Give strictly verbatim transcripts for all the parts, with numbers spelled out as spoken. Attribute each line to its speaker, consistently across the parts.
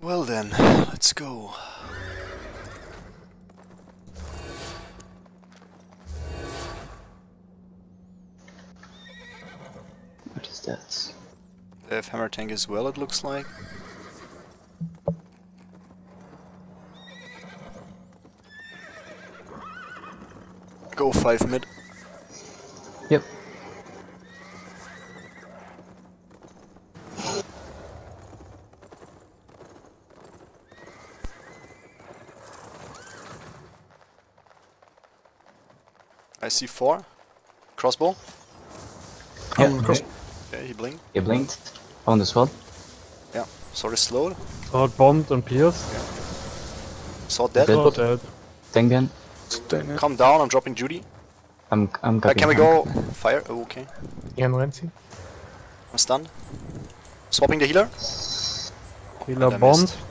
Speaker 1: Well then, let's go.
Speaker 2: What is that?
Speaker 1: They have hammer tank as well, it looks like. Go five mid.
Speaker 2: Yep.
Speaker 1: I see four. Crossbow.
Speaker 2: Yeah.
Speaker 3: Um, cross
Speaker 1: Okay, he blinked.
Speaker 2: You blinked. On the sword.
Speaker 1: Yeah. Sword is slowed.
Speaker 3: Sword bombed and pierced.
Speaker 1: Sword dead.
Speaker 2: Dead.
Speaker 3: Sword dead.
Speaker 2: Tank behind.
Speaker 3: Staying it.
Speaker 1: Calm down, I'm dropping Judy.
Speaker 2: I'm I'm
Speaker 1: Uh,
Speaker 2: cutting.
Speaker 1: can we
Speaker 2: tank.
Speaker 1: go fire? Oh, okay.
Speaker 3: Ian Renzi.
Speaker 1: I'm stunned. Swapping the healer.
Speaker 3: Healer
Speaker 1: and I
Speaker 3: bombed.
Speaker 1: missed.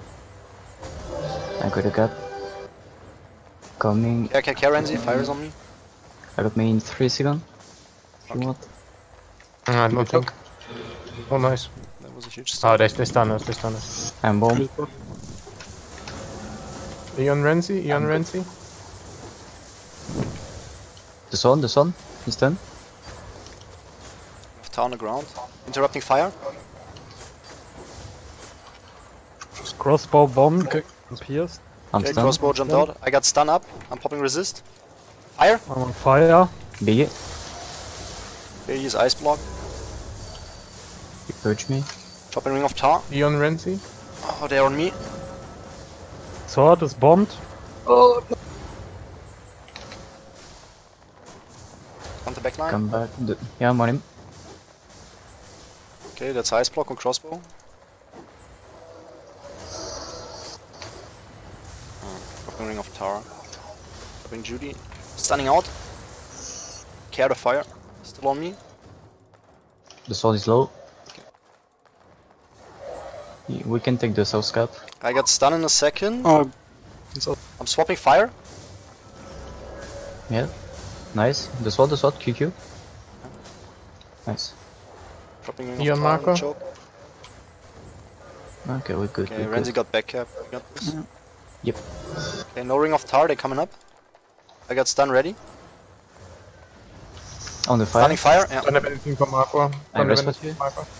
Speaker 2: I got a cut. Coming.
Speaker 1: Yeah, can care Renzi, fire is on me.
Speaker 2: I got me in three seconds. If you want.
Speaker 3: I don't think. Oh, nice.
Speaker 1: That was a huge stun.
Speaker 3: Oh, they, they stun us, they stun us.
Speaker 2: I'm bomb.
Speaker 3: Ian Renzi, Ian Renzi.
Speaker 2: The sword, the sword. He's done.
Speaker 1: Tower on the ground. Interrupting fire.
Speaker 3: Crossbow bombed and pierced.
Speaker 2: I'm
Speaker 1: Okay,
Speaker 2: stunned.
Speaker 1: crossbow jumped out. I got stun up. I'm popping resist. Fire.
Speaker 3: I'm on fire.
Speaker 2: Big.
Speaker 1: Okay, he's ice block.
Speaker 2: You purge me.
Speaker 1: Dropping ring of tar.
Speaker 3: Ian Renzi.
Speaker 1: Oh, they're on me.
Speaker 3: Sword is bombed.
Speaker 1: On the back line.
Speaker 2: Come back. The, yeah, I'm on him.
Speaker 1: Okay, that's ice block on crossbow. Oh, dropping ring of tar. Dropping Judy. Stunning out. Care the fire. Still on me.
Speaker 2: The sword is low. Y- We can take the south scap.
Speaker 1: I got stun in a second.
Speaker 3: Oh,
Speaker 1: I'm swapping fire.
Speaker 2: Yeah. Nice. The sword, the sword. Q Q. Nice.
Speaker 1: Dropping ring
Speaker 3: Ian
Speaker 1: of tar.
Speaker 3: Marco.
Speaker 1: Choke.
Speaker 2: Okay, we're good.
Speaker 1: Okay,
Speaker 2: we're
Speaker 1: Renzi
Speaker 2: good.
Speaker 1: got back cap. We got this.
Speaker 2: Yep.
Speaker 1: Okay, no ring of tar. They're coming up. I got stun ready.
Speaker 2: On the fire.
Speaker 1: Stunning fire. Yeah.
Speaker 3: don't have anything from Aqua.
Speaker 2: I
Speaker 3: Don't have
Speaker 2: respect
Speaker 3: anything
Speaker 2: you.
Speaker 3: from Aqua.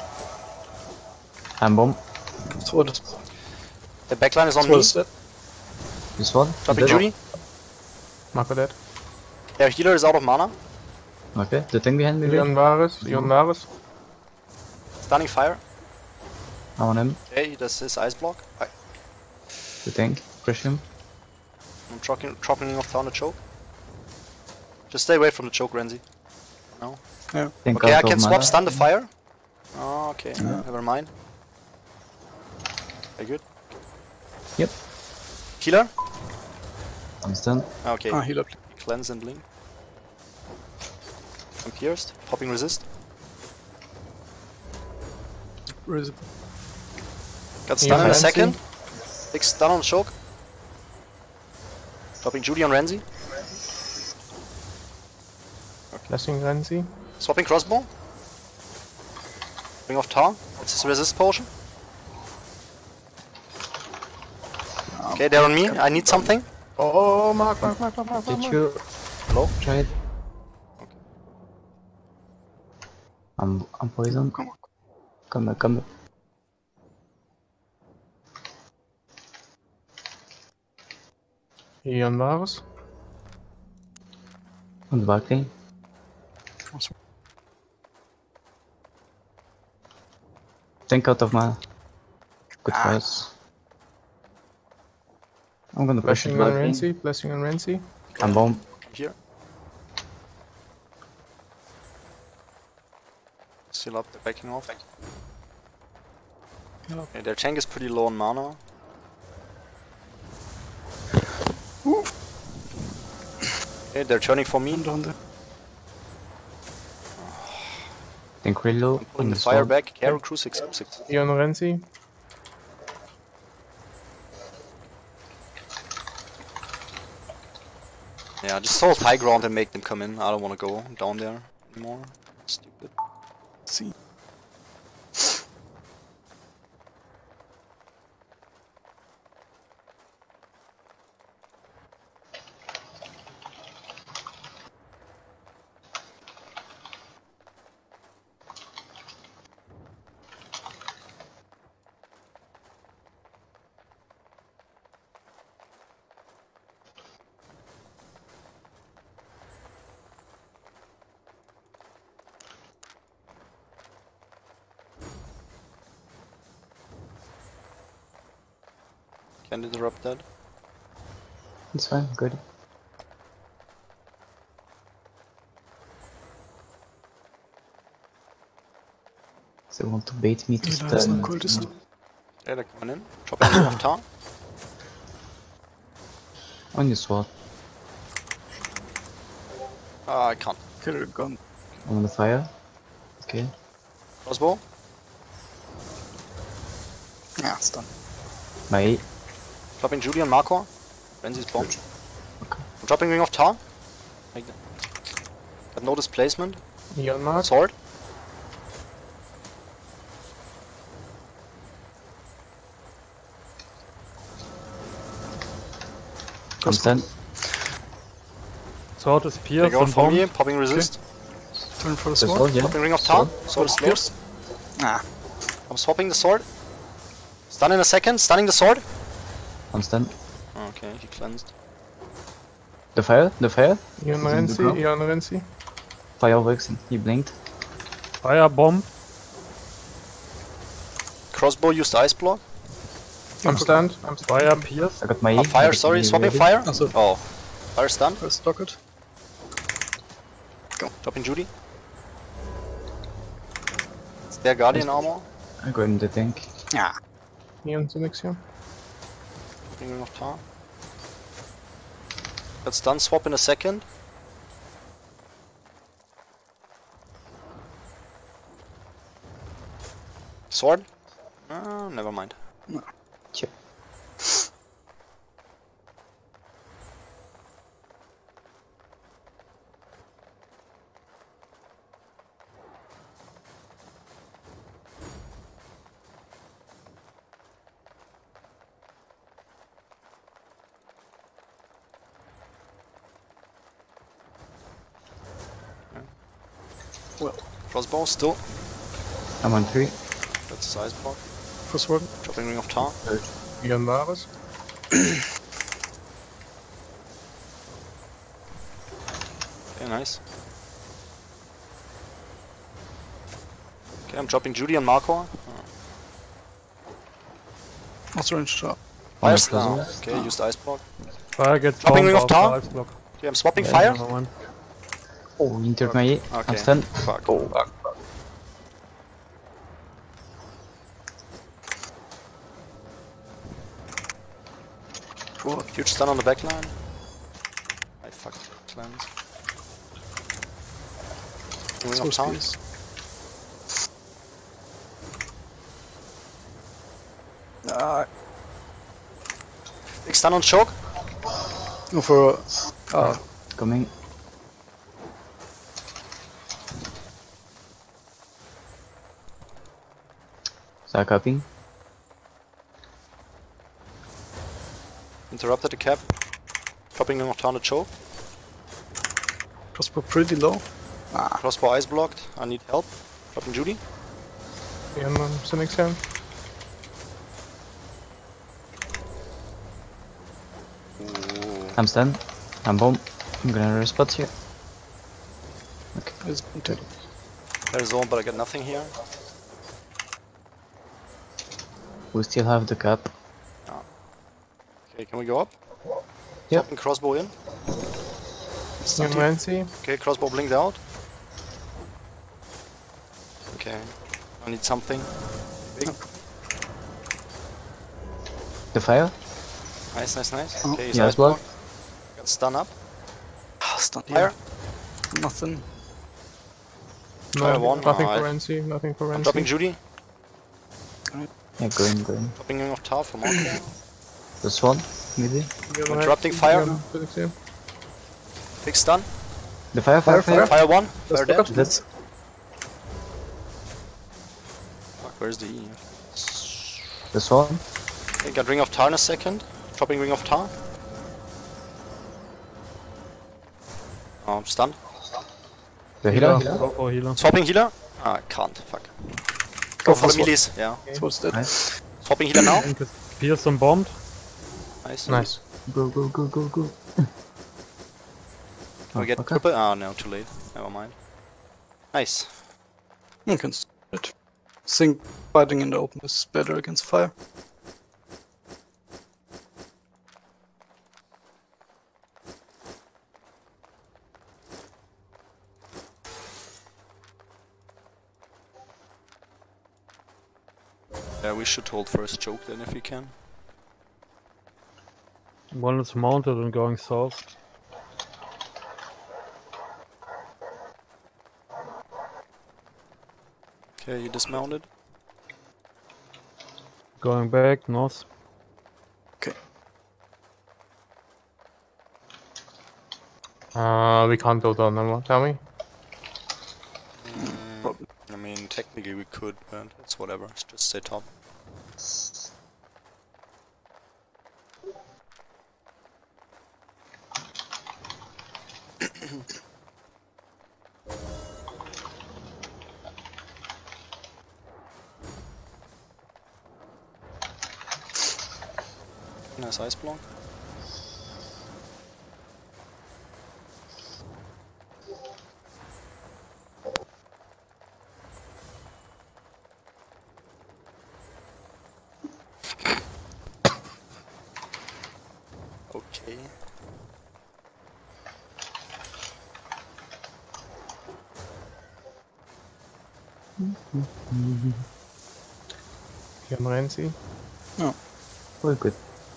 Speaker 2: I'm bomb.
Speaker 3: Sword is,
Speaker 1: The backline is on
Speaker 3: sword
Speaker 1: me.
Speaker 3: is dead.
Speaker 2: The sword.
Speaker 1: Dropping
Speaker 2: Dead.
Speaker 1: Judy.
Speaker 3: Marco dead.
Speaker 1: Their healer is out of mana.
Speaker 2: Okay. The thing behind me.
Speaker 3: Ian Varus, Ian Varus.
Speaker 1: Stunning fire.
Speaker 2: I'm on him.
Speaker 1: Okay, that's his ice block. I,
Speaker 2: The tank. Crush him.
Speaker 1: I'm dropping, dropping ring of tar on the choke. Just stay away from the choke, Renzi. No.
Speaker 2: Tank
Speaker 1: Okay, I
Speaker 2: out of
Speaker 1: can swap
Speaker 2: mana.
Speaker 1: stun the fire. Oh, okay, never mind. Very good.
Speaker 2: Yep.
Speaker 1: Healer?
Speaker 2: I'm stunned.
Speaker 1: Okay.
Speaker 3: Ah, healer.
Speaker 1: Cleanse and blink. I'm pierced. Popping resist.
Speaker 3: Where is it?
Speaker 1: Got stun in a
Speaker 3: Renzi.
Speaker 1: second. Big stun on choke. Dropping Judy on Renzi.
Speaker 3: Blessing Renzi.
Speaker 1: Swapping crossbow. Ring of tar. It's his resist potion. Okay, they're on me. I need something.
Speaker 3: Oh, Mark, Mark, Mark, Mark, Mark,
Speaker 2: Did
Speaker 3: Mark.
Speaker 2: you
Speaker 1: Hello?
Speaker 2: try it?
Speaker 1: Okay.
Speaker 2: I'm I'm poisoned.
Speaker 3: Come on.
Speaker 2: Come back, come back.
Speaker 3: Ian Varus.
Speaker 2: On the back lane. Tank out of mana. Good
Speaker 1: Ah.
Speaker 2: pass. I'm gonna push it
Speaker 3: Blessing on
Speaker 2: back lane.
Speaker 3: Renzi. Blessing on Renzi.
Speaker 2: I'm bomb.
Speaker 1: Here. Seal up the backing off. Okay, their tank is pretty low on mana. Okay, they're turning for me.
Speaker 2: Tank real low.
Speaker 1: Pulling
Speaker 2: on
Speaker 1: the
Speaker 2: the
Speaker 1: fire
Speaker 2: sword.
Speaker 1: back. Carol Crew six six.
Speaker 3: Ian Renzi.
Speaker 1: Yeah, just hold high ground and make them come in. I don't want to go down there anymore. Stupid.
Speaker 3: See.
Speaker 1: Can't interrupt that.
Speaker 2: It's fine, good. They want to bait me to
Speaker 4: Ja, da ist ein
Speaker 2: stun.
Speaker 4: Kultist.
Speaker 1: Yeah, they're coming in. Dropping ring of tar.
Speaker 2: On your sword.
Speaker 1: Ah, I can't.
Speaker 4: Kill gun.
Speaker 2: On the fire. Okay.
Speaker 1: Crossbow.
Speaker 4: Ja, ist dann.
Speaker 2: My
Speaker 1: Dropping Judy and Marco. Frenzy's bomb.
Speaker 2: Okay.
Speaker 1: I'm dropping ring of tar. Like that. Got no displacement.
Speaker 3: Eon Mark.
Speaker 1: Sword.
Speaker 2: I'm stunned.
Speaker 5: Sword is
Speaker 1: They
Speaker 5: pierced
Speaker 1: go
Speaker 5: and
Speaker 1: for me.
Speaker 5: bombed.
Speaker 1: Popping resist.
Speaker 4: Turn for the
Speaker 2: The
Speaker 4: sword.
Speaker 2: sword, yeah.
Speaker 1: Dropping ring of tar.
Speaker 2: Sword.
Speaker 1: Sword is slow.
Speaker 4: Pierce. Ah,
Speaker 1: I'm swapping the sword. Stun in a second. Stunning the sword.
Speaker 2: I'm stunned.
Speaker 1: Okay, he cleansed.
Speaker 2: The fire, the fire.
Speaker 3: Eon
Speaker 2: Is in the
Speaker 3: Renzi.
Speaker 2: ground.
Speaker 3: Eon Renzi.
Speaker 2: Fire works. He blinked.
Speaker 5: Fire bomb.
Speaker 1: Crossbow used ice block.
Speaker 3: I'm stunned. I'm stunned.
Speaker 5: Fire pierced.
Speaker 2: I got my
Speaker 1: Ah,
Speaker 2: I
Speaker 1: fire,
Speaker 2: got
Speaker 1: sorry.
Speaker 2: my
Speaker 1: Swapping
Speaker 2: ready.
Speaker 1: fire.
Speaker 4: Also.
Speaker 1: Oh. Fire stun.
Speaker 4: first lock it.
Speaker 1: Dropping Judy. It's their guardian armor.
Speaker 2: I go in the tank.
Speaker 4: Ja.
Speaker 3: Eon Selection.
Speaker 1: Ring of tar. Got stun swap in a second. Sword? Uh, never mind.
Speaker 2: Sure.
Speaker 4: Well,
Speaker 1: Crossbow still.
Speaker 2: I'm on three.
Speaker 1: That's a size block.
Speaker 4: for sword.
Speaker 1: Dropping ring of tar.
Speaker 3: Eon Varus.
Speaker 1: Okay, nice. Okay, I'm dropping Judy and Marco.
Speaker 4: Also range trap.
Speaker 2: On
Speaker 1: Fire
Speaker 2: the
Speaker 1: stun.
Speaker 2: crossbow.
Speaker 1: Okay, used ice block.
Speaker 5: Fire gets
Speaker 1: Dropping
Speaker 5: bombed
Speaker 1: ring of
Speaker 5: off
Speaker 1: tar?
Speaker 5: the ice block.
Speaker 1: Okay, I'm swapping
Speaker 2: Yeah,
Speaker 1: fire.
Speaker 5: Another one.
Speaker 2: Oh, he entered my E. I'm
Speaker 1: Okay.
Speaker 2: stunned.
Speaker 1: Fuck.
Speaker 2: Oh, fuck.
Speaker 1: Cool. Huge stun on the backline. I fuck cleanse. Ring
Speaker 4: So
Speaker 1: of tar.
Speaker 4: spears. Ah,
Speaker 1: Big stun on choke.
Speaker 4: nur für. Ah,
Speaker 2: Coming. Start capping.
Speaker 1: Interrupted the cap. Dropping ring of tar on the choke.
Speaker 4: crossbow pretty low. Ah,
Speaker 1: Crossbow ice blocked. I need help. Dropping Judy.
Speaker 3: Eon Selection.
Speaker 1: Ooh.
Speaker 2: I'm stunned. I'm bomb. I'm gonna respot here.
Speaker 4: ist unter.
Speaker 1: There's zone, but I got nothing here.
Speaker 2: We still have the cap.
Speaker 1: Okay, can we go up?
Speaker 2: Yep.
Speaker 1: Dropping crossbow in.
Speaker 3: Eon Renzi.
Speaker 1: Okay, crossbow blinked out. Okay, I need something. Big.
Speaker 2: The fire.
Speaker 1: Nice, nice, nice.
Speaker 4: Oh.
Speaker 1: Okay, he's
Speaker 2: Yeah,
Speaker 1: ice
Speaker 2: as well.
Speaker 1: block. Got stun up.
Speaker 4: Ah, stun.
Speaker 1: Fire.
Speaker 4: Nothing.
Speaker 3: No,
Speaker 1: Fire one.
Speaker 3: nothing
Speaker 1: Oh,
Speaker 3: for
Speaker 1: I-
Speaker 3: Renzi. Nothing for
Speaker 1: I'm dropping
Speaker 3: Renzi.
Speaker 1: Judy.
Speaker 2: Yeah, going, going.
Speaker 1: Dropping ring of tar for Marco.
Speaker 2: The swan, maybe.
Speaker 3: Eon
Speaker 1: Interrupting
Speaker 3: Renzi,
Speaker 1: fire.
Speaker 3: Eon Selection.
Speaker 1: Big stun.
Speaker 2: The fire, fire,
Speaker 4: Fire,
Speaker 2: fire.
Speaker 1: Fire one. Fire
Speaker 4: Just
Speaker 1: dead.
Speaker 4: look at
Speaker 2: That's
Speaker 1: Fuck, where's the E?
Speaker 2: the swan.
Speaker 1: Okay, got ring of tar in a second. Dropping ring of tar. Oh, I'm stunned.
Speaker 2: The healer.
Speaker 5: Healer. Go for healer.
Speaker 1: Swapping healer. Ah, I can't. Fuck.
Speaker 4: Go
Speaker 1: For
Speaker 4: for
Speaker 1: the
Speaker 4: sword.
Speaker 1: melees. Yeah.
Speaker 4: Sword's dead.
Speaker 2: Nice.
Speaker 1: Swapping healer now.
Speaker 5: Tank is pierced and bombed.
Speaker 1: Nice.
Speaker 3: Nice.
Speaker 2: Go, go, go, go, go.
Speaker 1: Can we get
Speaker 2: okay.
Speaker 1: triple? Ah, no, too late. Never mind. Nice.
Speaker 4: You can stop it. Think fighting in the open is better against fire.
Speaker 1: Yeah, we should hold first choke then if we can.
Speaker 5: One is mounted and going south.
Speaker 1: Okay, you dismounted.
Speaker 5: Going back, north.
Speaker 3: Uh, we can't go down anymore, tell me.
Speaker 1: Mm, I mean, technically we could, but it's whatever. Just stay top. Nice ice block. Okay.
Speaker 3: You on Renzi?
Speaker 2: All good.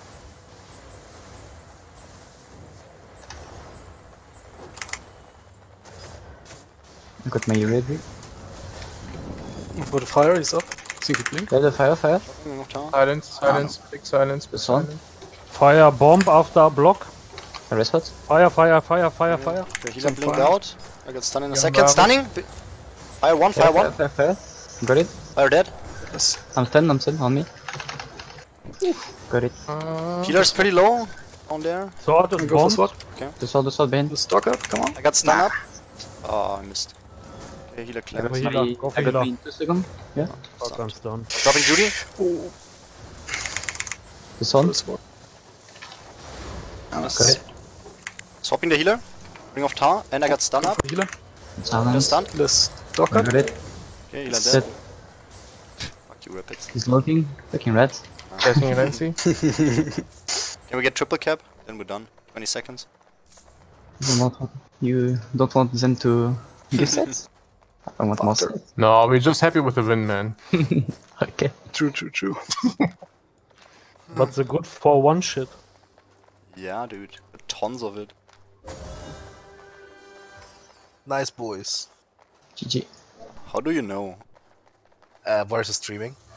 Speaker 2: I got my ready.
Speaker 4: For the fire is up. Single blink.
Speaker 2: Yeah, the fire, fire.
Speaker 1: Dropping of tower.
Speaker 3: Silence, silence, big silence, big
Speaker 2: This one?
Speaker 3: silence.
Speaker 5: Fire bomb after block.
Speaker 2: A rest hot.
Speaker 5: Fire, fire, fire, fire, fire.
Speaker 1: The healer
Speaker 4: Some
Speaker 1: blinked
Speaker 4: fire.
Speaker 1: out. I got stunned in a
Speaker 3: Yeah,
Speaker 1: second.
Speaker 3: bravo.
Speaker 1: Stunning! Bi- Fire one, fire
Speaker 2: Fire,
Speaker 1: one.
Speaker 2: fire, fire, fire. Got it.
Speaker 1: Fire dead.
Speaker 4: Yes.
Speaker 2: I'm stunned, I'm stunned, on me. Got it.
Speaker 3: Uh,
Speaker 1: Healer's pretty low on there.
Speaker 5: Sword
Speaker 4: I
Speaker 5: is
Speaker 4: go for
Speaker 5: bomb.
Speaker 4: sword.
Speaker 2: The sword, the sword behind.
Speaker 4: The stalker, come on.
Speaker 1: I got stunned up. Oh, I missed. Okay, healer
Speaker 2: I
Speaker 1: clear.
Speaker 2: got
Speaker 5: healer,
Speaker 2: my,
Speaker 5: go for
Speaker 2: I got
Speaker 5: healer.
Speaker 2: my into second. Yeah.
Speaker 5: Fuck, I'm stunned.
Speaker 1: Dropping Judy.
Speaker 4: Oh,
Speaker 2: The
Speaker 4: for
Speaker 2: sword.
Speaker 4: the sword.
Speaker 2: Got
Speaker 4: Nice.
Speaker 2: it.
Speaker 1: Swapping the healer. Ring of Tar. And I got stunned
Speaker 4: Go
Speaker 1: up.
Speaker 4: for healer.
Speaker 1: Just
Speaker 2: Silence.
Speaker 1: stunned.
Speaker 4: The
Speaker 2: I
Speaker 4: stalker.
Speaker 2: got it.
Speaker 1: Okay, healer
Speaker 2: Set.
Speaker 1: dead. Fuck you, Rapids.
Speaker 2: He's looking. Looking red.
Speaker 3: Guessing Renzi?
Speaker 1: Can we get triple cap? Then we're done. twenty seconds.
Speaker 2: You don't want, you don't want them to give sets? I want more
Speaker 4: Butter.
Speaker 2: sets.
Speaker 3: No, we're just happy with the win, man.
Speaker 2: Okay.
Speaker 4: True, true, true.
Speaker 5: But the good for one shit.
Speaker 1: Yeah, dude. Tons of it.
Speaker 6: Nice boys.
Speaker 2: G G.
Speaker 1: How do you know?
Speaker 6: Uh, Boris is streaming.